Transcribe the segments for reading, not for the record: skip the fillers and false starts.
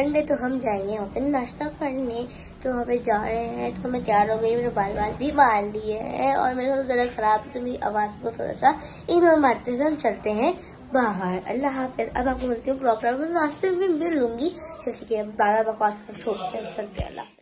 Sunday तो हम जाएंगे वहाँ पे नाश्ता करने। तो वहाँ पे जा रहे हैं, तो मैं तैयार हो गई, मेरे बाल भी बांध लिए हैं और मेरा थोड़ा गला खराब है तो मेरी आवाज़ को थोड़ा सा इग्नोर मारते हुए हम चलते हैं बाहर। अल्लाह हाफिज़। अब आपको मिलती हूँ प्रोग्राम में, रास्ते में भी मिल लूंगी। चल ठीक है, बारह बकवास कर छोड़ते हैं, चलते हैं। अल्लाह।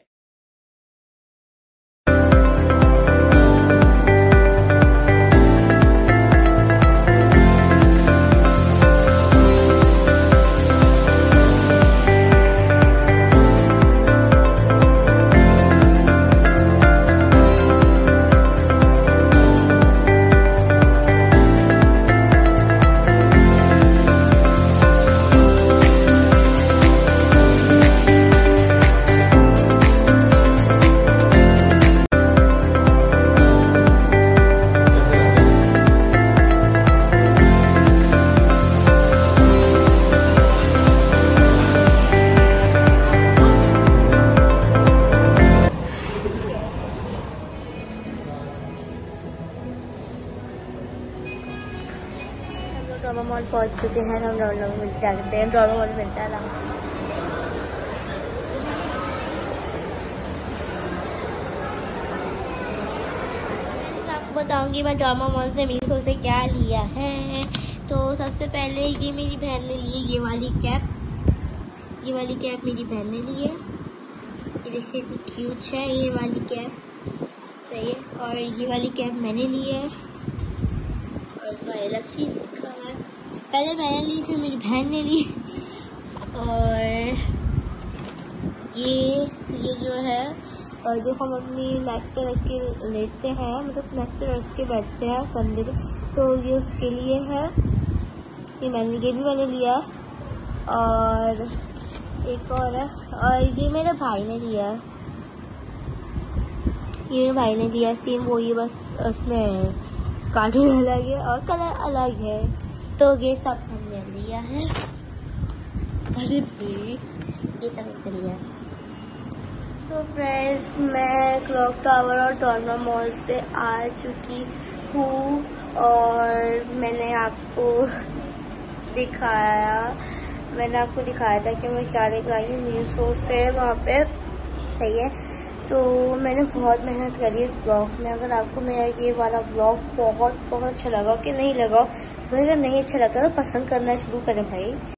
ड्रामा मॉल पहुंच चुके हैं। हम ड्रामा मॉल जाते हैं, ड्रामा मॉल मिलता है। आपको बताऊंगी मैं ड्रामा मॉल से मीशो से क्या लिया है। तो सबसे पहले ये मेरी बहन ने ली ये वाली कैप। ये वाली कैप मेरी बहन ने ली है। ये देखिए इतनी क्यूट है ये वाली कैप, सही है। और ये वाली कैप मैंने ली है और इसमें अलग चीज लिखा है। पहले मैंने ली, फिर मेरी बहन ने ली। और ये जो है, जो हम अपनी नेक पे रख के लेटते हैं, मतलब नेक पे रख के बैठते हैं कंधे पे, तो ये उसके लिए है। ये मैंने लिया। और एक और है, और ये मेरे भाई ने लिया। ये मेरे भाई ने लिया सेम वही, बस उसमें कार्टून अलग है और कलर अलग है। तो ये सब हमने लिया है। अरे भाई ये सब हमने लिया। तो फ्रेंड्स, मैं क्लॉक टावर और ड्रामा मॉल से आ चुकी हूँ और मैंने आपको दिखाया था कि मैं क्या लेकर आई हूँ मीशो से वहाँ पे, सही है। तो मैंने बहुत मेहनत करी है इस ब्लॉग में। अगर आपको मेरा ये वाला ब्लॉग बहुत अच्छा लगा कि नहीं लगा, अगर नहीं अच्छा लगता तो पसंद करना शुरू करें भाई।